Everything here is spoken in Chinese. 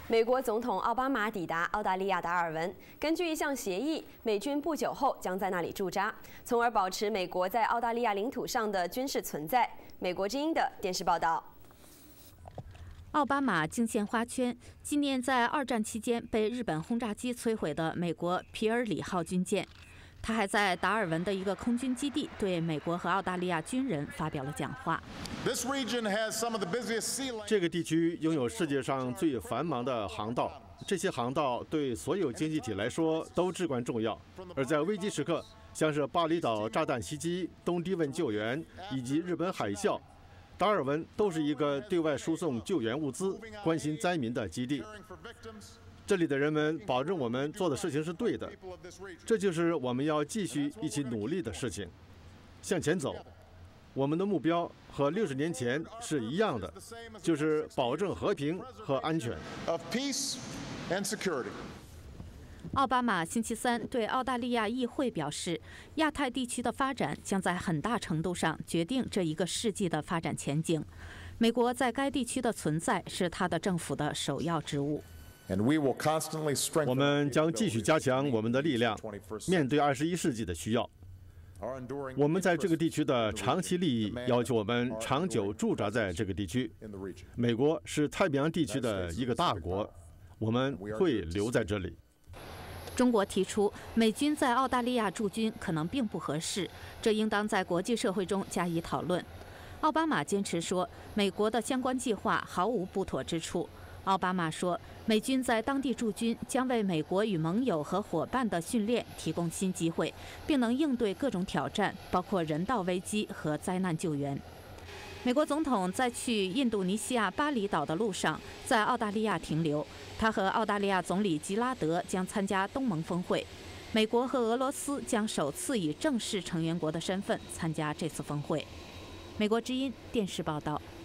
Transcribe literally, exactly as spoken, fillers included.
美国总统奥巴马抵达澳大利亚达尔文，根据一项协议，美军不久后将在那里驻扎，从而保持美国在澳大利亚领土上的军事存在。美国之音的电视报道。 奥巴马惊现花圈，纪念在二战期间被日本轰炸机摧毁的美国皮尔里号军舰。他还在达尔文的一个空军基地对美国和澳大利亚军人发表了讲话。 这个地区拥有世界上最繁忙的航道，这些航道对所有经济体来说都至关重要。而在危机时刻，像是巴厘岛炸弹袭击、东低温救援以及日本海啸。 达尔文都是一个对外输送救援物资、关心灾民的基地。这里的人们保证我们做的事情是对的，这就是我们要继续一起努力的事情。向前走，我们的目标和六十年前是一样的，就是保证和平和安全。 奥巴马星期三对澳大利亚议会表示，亚太地区的发展将在很大程度上决定这一个世纪的发展前景。美国在该地区的存在是他的政府的首要职务。 我们将继续加强我们的力量，面对二十一世纪的需要。我们在这个地区的长期利益要求我们长久驻扎在这个地区。美国是太平洋地区的一个大国，我们会留在这里。 中国提出，美军在澳大利亚驻军可能并不合适，这应当在国际社会中加以讨论。奥巴马坚持说，美国的相关计划毫无不妥之处。奥巴马说，美军在当地驻军将为美国与盟友和伙伴的训练提供新机会，并能应对各种挑战，包括人道危机和灾难救援。 美国总统在去印度尼西亚巴厘岛的路上，在澳大利亚停留。他和澳大利亚总理吉拉德将参加东盟峰会。美国和俄罗斯将首次以正式成员国的身份参加这次峰会。美国之音电视报道。